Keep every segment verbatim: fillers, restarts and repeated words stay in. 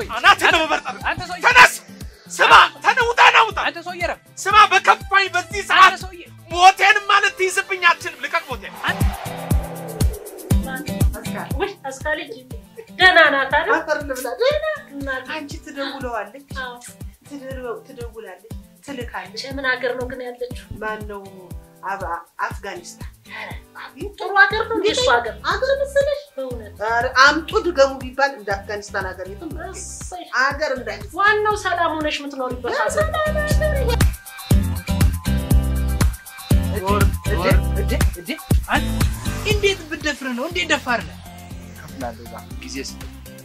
ሰውዬ አናቴ ነው መበርጠር አንተ ሰውዬ ተነስ ስማ ተነውጣና ውጣ አንተ ሰውዬ ረፍ ስማ በከፋኝ በዚህ ሰዓት ሞቴን ማለት ትይዝብኝ አትችልም ልቀቅ ሞቴን አስካል ወይ አስካል እጂ ደህና ናት አይደል አፈርል ብላ ደህና አንቺ ትደውለዋለች አዎ ትደውለው ትደውላለች ትልካለች ምን ሀገር ነው ግን ያለችው ማን ነው አባ አፍጋኒስታን ጥሩ ሀገር ነው እሱ ሀገር ሀገር መሰለሽ በእውነት አረ አምጡ ድገሙ ቢባል እንደ አፍጋኒስታን ሀገር የትም ሀገር እንዳይ ዋናው ሰላም ሆነሽ የምትኖሪበት ሀገር ወር እዴ እዴ አንተ እንዴት ብደፍር ነው እንዴ ደፋር ነህ ከፍላለሁ ዛ ጊዜ ስጥ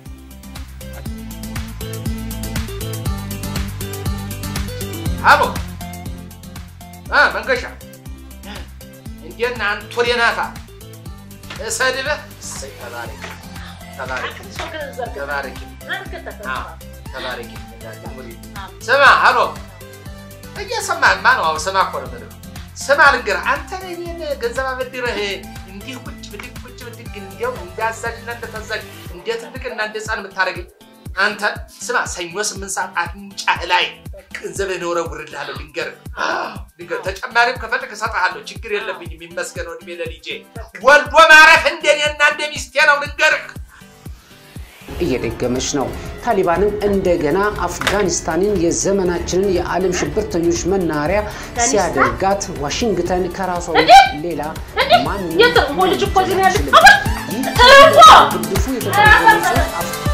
አቦ አ መንገሻ እንዴና አንቶሌናፋ እሰድበ ሰይጣናሪክ ተባረክ ተባረክ ተባረክ ስማ አሎ እየሰማን ማን ነው ስማ እኮ ነው ማለት ስማ ልንገርህ አንተ ነህ ገንዘብ አበድረህ እንዲህ ቁጭ ብድግ ቁጭ ብድግ እንዲያው እንዳሳጅና እንደተዛጅ እንዴት ትልቅና እንደጻን የምታረገኝ አንተ ስማ ሰኞ ስምንት ሰዓት አጥንጫህ ላይ ገንዘብ ነው ወረውርልሃለሁ ልንገርህ ልንገርህ ተጨማሪም ከፈለክ እሰጥሃለሁ ችግር የለብኝም ይመስገን ወድሜ ለልጄ ወልዶ ማረፍ እንደኔና እንደሚስቴ ነው ልንገርህ እየደገመች ነው ታሊባንም እንደገና አፍጋኒስታንን የዘመናችንን የዓለም ሽብርተኞች መናኸሪያ ሲያደርጋት ዋሽንግተን ከራሷ ሌላ ማንንም የት ወልጅ እኮ እዚህ ነው ያለው ይህ ግድፉ የተደረገው